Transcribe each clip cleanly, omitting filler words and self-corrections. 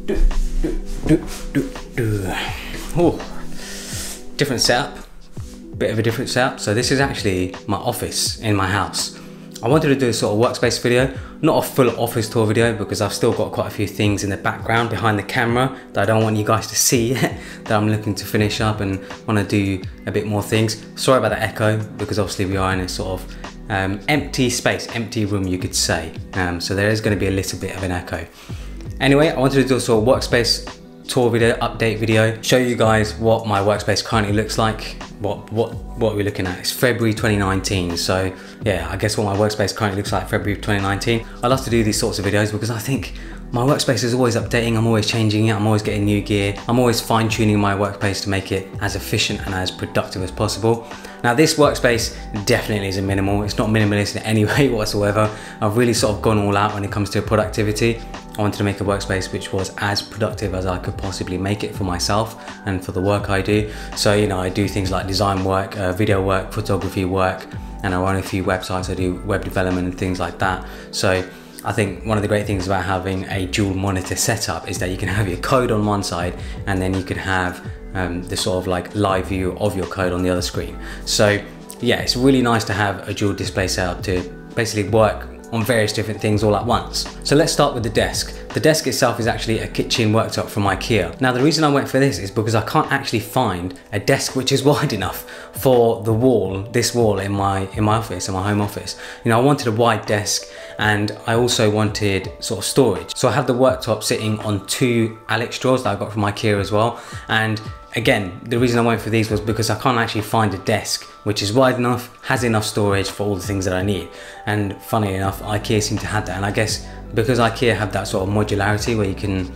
Oh, different setup, bit of a different setup. So this is actually my office in my house. I wanted to do a sort of workspace video, not a full office tour video, because I've still got quite a few things in the background behind the camera that I don't want you guys to see yet, that I'm looking to finish up and want to do a bit more things. Sorry about the echo, because obviously we are in a sort of empty space, empty room you could say. So there is going to be a little bit of an echo. Anyway, I wanted to do a sort of workspace tour video, update video, show you guys what my workspace currently looks like, what we're looking at. It's February 2019, so yeah, I guess what my workspace currently looks like February 2019. I love to do these sorts of videos because I think my workspace is always updating, I'm always changing it, I'm always getting new gear, I'm always fine-tuning my workspace to make it as efficient and as productive as possible. Now this workspace definitely isn't minimal, it's not minimalist in any way whatsoever. I've really sort of gone all out when it comes to productivity. I wanted to make a workspace which was as productive as I could possibly make it for myself and for the work I do. So, you know, I do things like design work, video work, photography work, and I run a few websites, I do web development and things like that. So I think one of the great things about having a dual monitor setup is that you can have your code on one side and then you can have the sort of like live view of your code on the other screen. So yeah, it's really nice to have a dual display setup to basically work on various different things all at once. So let's start with the desk. The desk itself is actually a kitchen worktop from IKEA. Now the reason I went for this is because I can't actually find a desk which is wide enough for the wall, this wall in my office, in my home office. You know, I wanted a wide desk and I also wanted sort of storage. So I have the worktop sitting on two Alex drawers that I got from IKEA as well. And again, the reason I went for these was because I can't actually find a desk which is wide enough, has enough storage for all the things that I need. And funny enough, IKEA seem to have that. And I guess because IKEA have that sort of modularity where you can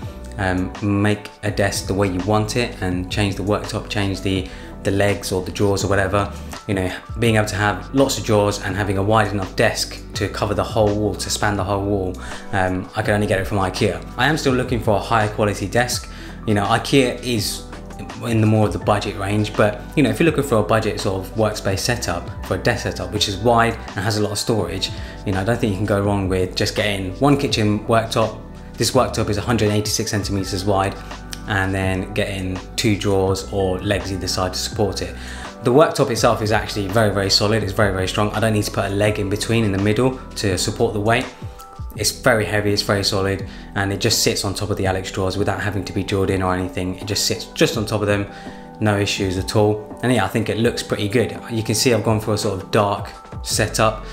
make a desk the way you want it and change the worktop, change the legs or the drawers or whatever, you know, being able to have lots of drawers and having a wide enough desk to cover the whole wall, to span the whole wall, I can only get it from IKEA. I am still looking for a higher quality desk. You know, IKEA is in the more of the budget range, but you know, if you're looking for a budget sort of workspace setup, for a desk setup which is wide and has a lot of storage, you know, I don't think you can go wrong with just getting one kitchen worktop. This worktop is 186 centimeters wide, and then getting two drawers or legs either side to support it. The worktop itself is actually very, very solid. It's very, very strong. I don't need to put a leg in between, in the middle, to support the weight. It's very heavy, it's very solid, and it just sits on top of the Alex drawers without having to be drilled in or anything. It just sits just on top of them, no issues at all. And yeah, I think it looks pretty good. You can see I've gone for a sort of dark setup.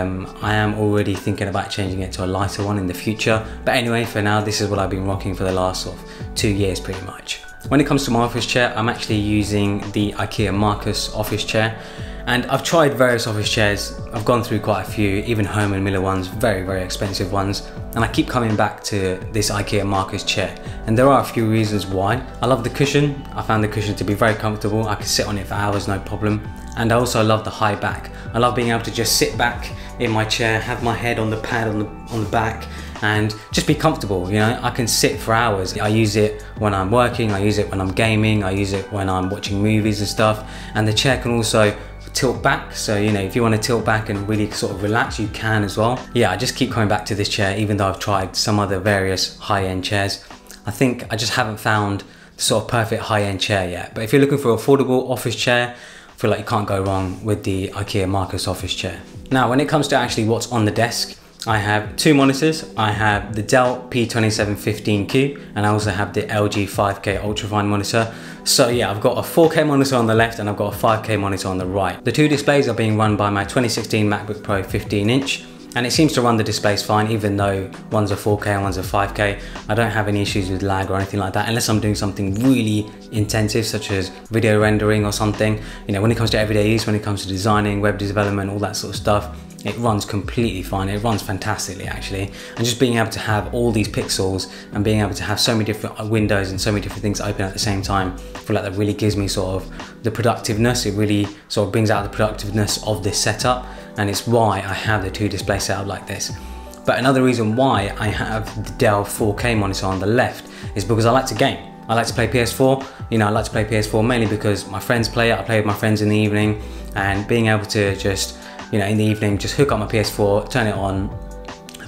I am already thinking about changing it to a lighter one in the future. But anyway, for now, this is what I've been rocking for the last sort of 2 years pretty much. When it comes to my office chair, I'm actually using the IKEA Marcus office chair. And I've tried various office chairs. I've gone through quite a few, even Herman Miller ones, very, very expensive ones. And I keep coming back to this IKEA Marcus chair. And there are a few reasons why. I love the cushion. I found the cushion to be very comfortable. I can sit on it for hours, no problem. And I also love the high back. I love being able to just sit back in my chair, have my head on the pad on the back, and just be comfortable. You know, I can sit for hours. I use it when I'm working, I use it when I'm gaming, I use it when I'm watching movies and stuff. And the chair can also tilt back, so you know, if you want to tilt back and really sort of relax, you can as well. Yeah, I just keep coming back to this chair even though I've tried some other various high-end chairs. I think I just haven't found the sort of perfect high-end chair yet. But if you're looking for an affordable office chair, I feel like you can't go wrong with the IKEA Marcus office chair. Now when it comes to actually what's on the desk, I have two monitors. I have the Dell P2715Q and I also have the LG 5K ultrafine monitor. So yeah, I've got a 4K monitor on the left and I've got a 5K monitor on the right. The two displays are being run by my 2016 MacBook Pro 15-inch. And it seems to run the displays fine, even though one's a 4K and one's a 5K. I don't have any issues with lag or anything like that, unless I'm doing something really intensive, such as video rendering or something. You know, when it comes to everyday use, when it comes to designing, web development, all that sort of stuff, it runs completely fine. It runs fantastically, actually. And just being able to have all these pixels and being able to have so many different windows and so many different things open at the same time, I feel like that really gives me sort of the productiveness. It really sort of brings out the productiveness of this setup. And it's why I have the two displays set up like this. But another reason why I have the Dell 4K monitor on the left is because I like to game. I like to play PS4. You know, I like to play PS4 mainly because my friends play it. I play with my friends in the evening, and being able to just, you know, in the evening, just hook up my PS4, turn it on,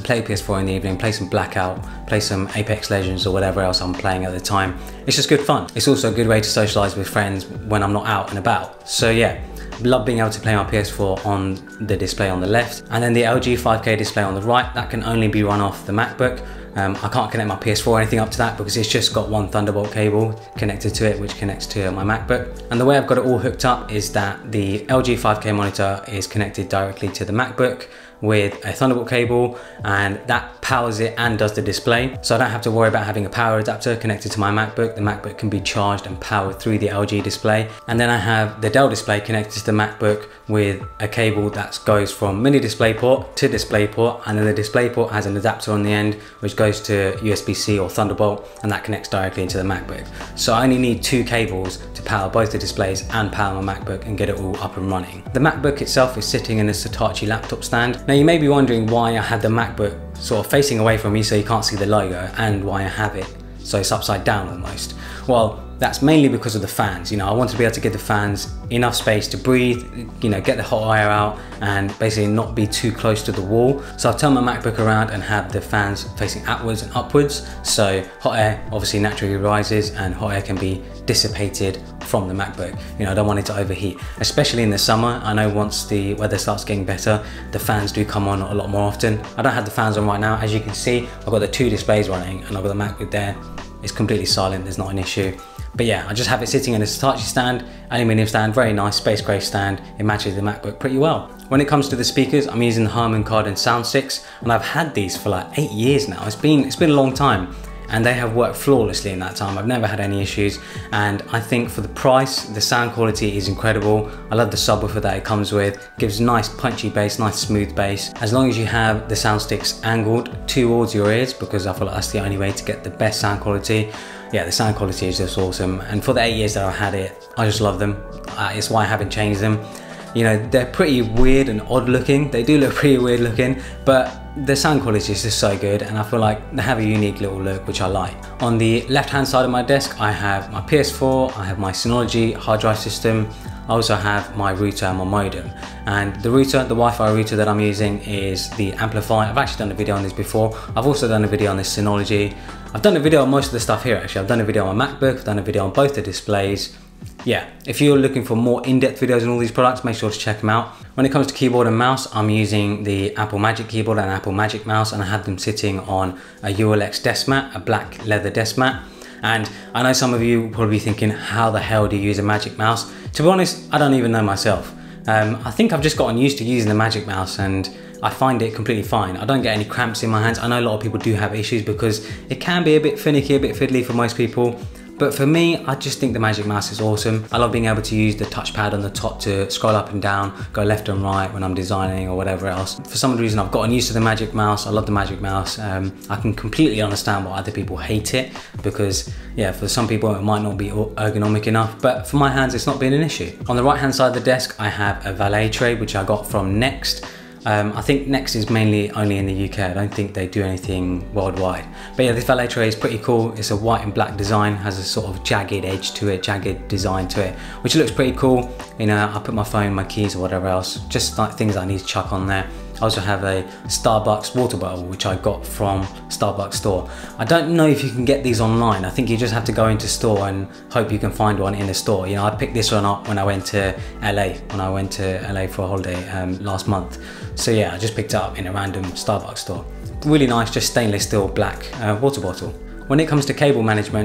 and play PS4 in the evening, play some Blackout, play some Apex Legends or whatever else I'm playing at the time. It's just good fun. It's also a good way to socialize with friends when I'm not out and about. So yeah, love being able to play my PS4 on the display on the left, and then the LG 5K display on the right. That can only be run off the MacBook. I can't connect my PS4 or anything up to that because it's just got one Thunderbolt cable connected to it, which connects to my MacBook. And the way I've got it all hooked up is that the LG 5K monitor is connected directly to the MacBook with a Thunderbolt cable, and that powers it and does the display. So I don't have to worry about having a power adapter connected to my MacBook. The MacBook can be charged and powered through the LG display. And then I have the Dell display connected to the MacBook with a cable that goes from mini DisplayPort to DisplayPort, and then the DisplayPort has an adapter on the end which goes to USB-C or Thunderbolt, and that connects directly into the MacBook. So I only need 2 cables to power both the displays and power my MacBook and get it all up and running. The MacBook itself is sitting in a Satechi laptop stand. Now you may be wondering why I have the MacBook sort of facing away from me so you can't see the logo, and why I have it so it's upside down almost. Well, that's mainly because of the fans. You know, I wanted to be able to give the fans enough space to breathe, you know, get the hot air out and basically not be too close to the wall. So I've turned my MacBook around and have the fans facing outwards and upwards. So hot air obviously naturally rises and hot air can be dissipated from the MacBook. You know, I don't want it to overheat, especially in the summer. I know once the weather starts getting better, the fans do come on a lot more often. I don't have the fans on right now. As you can see, I've got the 2 displays running and I've got the MacBook there. It's completely silent, there's not an issue. But yeah, I just have it sitting in a Satechi stand, aluminium stand, very nice space gray stand. It matches the MacBook pretty well. When it comes to the speakers, I'm using the Harman Kardon SoundSticks, and I've had these for like 8 years now. It's been a long time, and they have worked flawlessly in that time. I've never had any issues, and I think for the price, the sound quality is incredible. I love the subwoofer that it comes with. Gives nice punchy bass, nice smooth bass. As long as you have the SoundSticks angled towards your ears, because I feel like that's the only way to get the best sound quality. Yeah, the sound quality is just awesome, and for the 8 years that I've had it, I just love them. It's why I haven't changed them. You know, they're pretty weird and odd looking. They do look pretty weird looking, but the sound quality is just so good, and I feel like they have a unique little look which I like. On the left hand side of my desk, I have my PS4, I have my Synology hard drive system, I also have my router and my modem. And the router, the Wi-Fi router that I'm using is the Amplify. I've actually done a video on this before. I've also done a video on this Synology. I've done a video on most of the stuff here actually. I've done a video on my MacBook, I've done a video on both the displays. Yeah, if you're looking for more in-depth videos on all these products, make sure to check them out. When it comes to keyboard and mouse, I'm using the Apple Magic keyboard and Apple Magic mouse, and I have them sitting on a ULX desk mat, a black leather desk mat. And I know some of you will probably be thinking, how the hell do you use a Magic mouse? To be honest, I don't even know myself. I think I've just gotten used to using the Magic mouse, and I find it completely fine. I don't get any cramps in my hands. I know a lot of people do have issues because it can be a bit finicky, a bit fiddly for most people. But for me, I just think the Magic Mouse is awesome. I love being able to use the touchpad on the top to scroll up and down, go left and right when I'm designing or whatever else. For some reason, I've gotten used to the Magic Mouse. I love the Magic Mouse. I can completely understand why other people hate it because, yeah, for some people it might not be ergonomic enough, but for my hands, it's not been an issue. On the right-hand side of the desk, I have a valet tray, which I got from Next. I think Next is mainly only in the UK. I don't think they do anything worldwide. But yeah, this valet tray is pretty cool. It's a white and black design, has a sort of jagged edge to it, jagged design to it, which looks pretty cool. You know, I put my phone, my keys or whatever else, just like things I need to chuck on there. I also have a Starbucks water bottle, which I got from Starbucks store. I don't know if you can get these online. I think you just have to go into store and hope you can find one in the store. You know, I picked this one up when I went to LA, for a holiday last month. So yeah, I just picked it up in a random Starbucks store. Really nice, just stainless steel black water bottle. When it comes to cable management,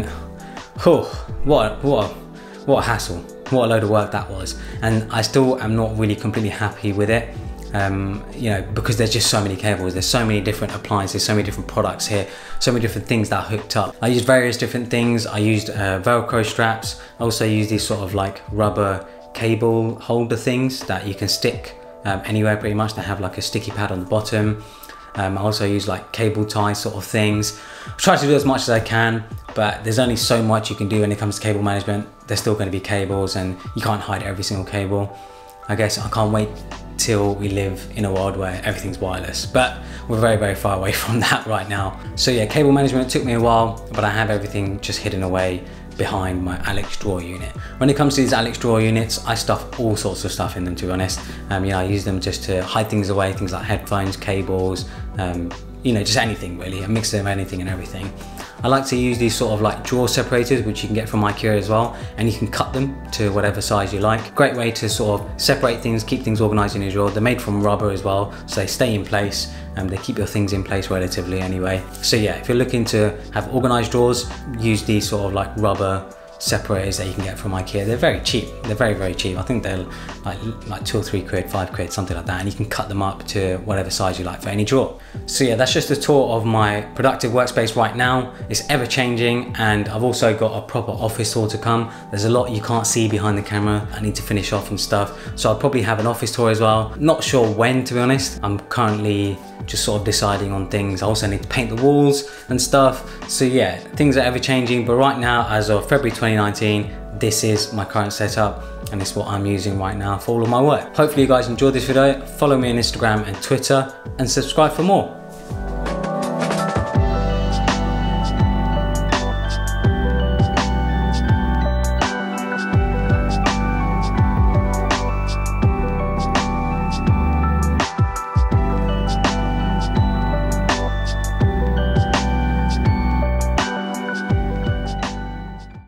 what a hassle. What a load of work that was. And I still am not really completely happy with it. You know, because there's just so many cables, there's so many different appliances, so many different products here, so many different things that are hooked up. I used various different things. I used Velcro straps. I also used these sort of like rubber cable holder things that you can stick anywhere pretty much. They have like a sticky pad on the bottom. I also use like cable tie sort of things. I try to do as much as I can, but there's only so much you can do when it comes to cable management. There's still going to be cables and you can't hide every single cable. I guess I can't wait till we live in a world where everything's wireless, but we're very, very far away from that right now. So yeah, cable management took me a while, but I have everything just hidden away behind my Alex drawer unit. When it comes to these Alex drawer units, I stuff all sorts of stuff in them, to be honest. You know, I use them just to hide things away, things like headphones, cables, you you know, just anything really, a mix of anything and everything. I like to use these sort of like drawer separators, which you can get from IKEA as well, and you can cut them to whatever size you like. Great way to sort of separate things, keep things organized in your drawer. They're made from rubber as well, so they stay in place and they keep your things in place relatively anyway. So yeah, if you're looking to have organized drawers, use these sort of like rubber separators that you can get from IKEA. They're very cheap. They're very, very cheap. I think they're like 2 or 3 quid, 5 quid, something like that. And you can cut them up to whatever size you like for any drawer. So yeah, that's just a tour of my productive workspace right now. It's ever changing, and I've also got a proper office tour to come. There's a lot you can't see behind the camera. I need to finish off and stuff. So I'll probably have an office tour as well. Not sure when, to be honest. I'm currently just sort of deciding on things. I also need to paint the walls and stuff. So yeah, things are ever changing, but right now, as of February 2019, this is my current setup and it's what I'm using right now for all of my work. Hopefully you guys enjoyed this video. Follow me on Instagram and Twitter and subscribe for more.